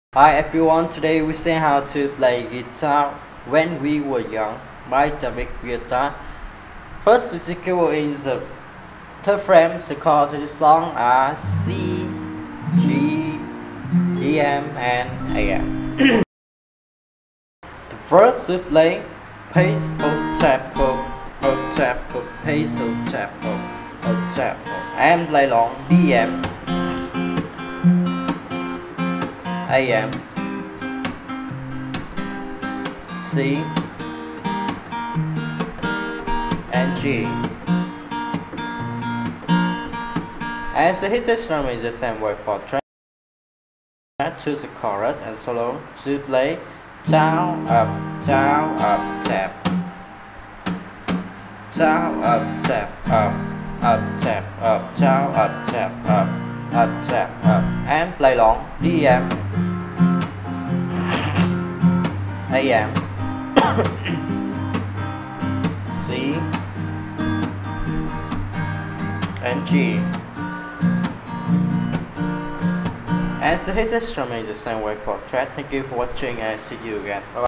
Hi everyone, today we see how to play guitar when we were young by Guetta. First the keyboard is the third frame, the chords of the song are C, G, D, M and A M. The first to play pace, hold, tap, hold, tap, hold, pace, hold, tap, hold, tap, hold, and play long D, M, A, M, C, and G. As the hit system is the same way for track to the chorus and solo to play down, up, tap, down, up, tap, down, up, tap, and play long D, M, A, M, C, and G. As the hit system is the same way for track. Thank you for watching and see you again. Bye bye.